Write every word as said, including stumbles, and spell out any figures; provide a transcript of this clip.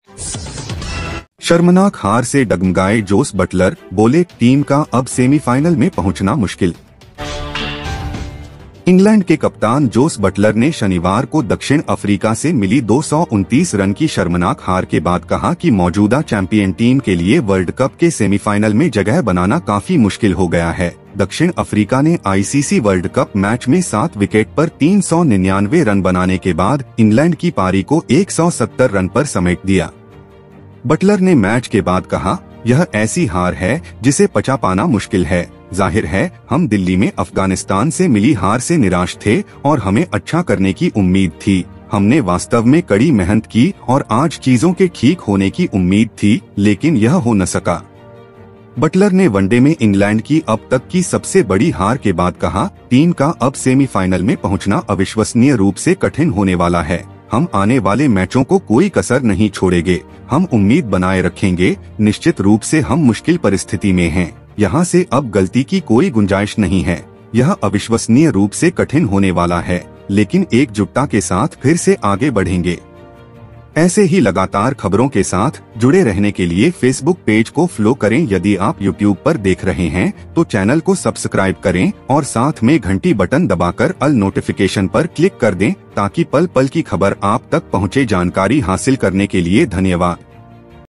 शर्मनाक हार से डगमगाए जोस बटलर, बोले टीम का अब सेमीफाइनल में पहुंचना मुश्किल। इंग्लैंड के कप्तान जोस बटलर ने शनिवार को दक्षिण अफ्रीका से मिली दो सौ उनतीस रन की शर्मनाक हार के बाद कहा कि मौजूदा चैंपियन टीम के लिए वर्ल्ड कप के सेमीफाइनल में जगह बनाना काफी मुश्किल हो गया है। दक्षिण अफ्रीका ने आईसीसी वर्ल्ड कप मैच में सात विकेट पर तीन सौ निन्यानवे रन बनाने के बाद इंग्लैंड की पारी को एक सौ सत्तर रन पर समेट दिया। बटलर ने मैच के बाद कहा, यह ऐसी हार है जिसे पचा पाना मुश्किल है। जाहिर है हम दिल्ली में अफगानिस्तान से मिली हार से निराश थे और हमें अच्छा करने की उम्मीद थी। हमने वास्तव में कड़ी मेहनत की और आज चीजों के ठीक होने की उम्मीद थी, लेकिन यह हो न सका। बटलर ने वनडे में इंग्लैंड की अब तक की सबसे बड़ी हार के बाद कहा, टीम का अब सेमीफाइनल में पहुंचना अविश्वसनीय रूप से कठिन होने वाला है। हम आने वाले मैचों को कोई कसर नहीं छोड़ेंगे। हम उम्मीद बनाए रखेंगे। निश्चित रूप से हम मुश्किल परिस्थिति में हैं। यहाँ से अब गलती की कोई गुंजाइश नहीं है। यह अविश्वसनीय रूप से कठिन होने वाला है, लेकिन एकजुटता के साथ फिर से आगे बढ़ेंगे। ऐसे ही लगातार खबरों के साथ जुड़े रहने के लिए फेसबुक पेज को फॉलो करें। यदि आप यूट्यूब पर देख रहे हैं तो चैनल को सब्सक्राइब करें और साथ में घंटी बटन दबाकर ऑल नोटिफिकेशन पर क्लिक कर दें ताकि पल पल की खबर आप तक पहुंचे। जानकारी हासिल करने के लिए धन्यवाद।